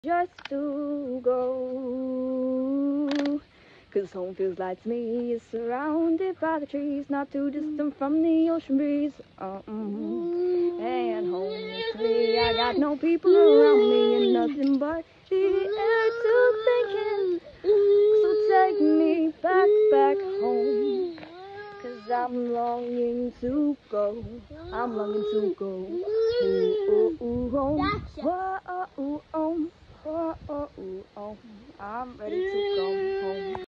just to go. 'Cause home feels like to me is surrounded by the trees, not too distant from the ocean breeze. And home is to me, I got no people around me and nothing but the air to think in. So take me back, back home. 'Cause I'm longing to go. I'm longing to go. Ooh, ooh, home. Whoa, ooh, oh, oh, ooh, oh. I'm ready to go home.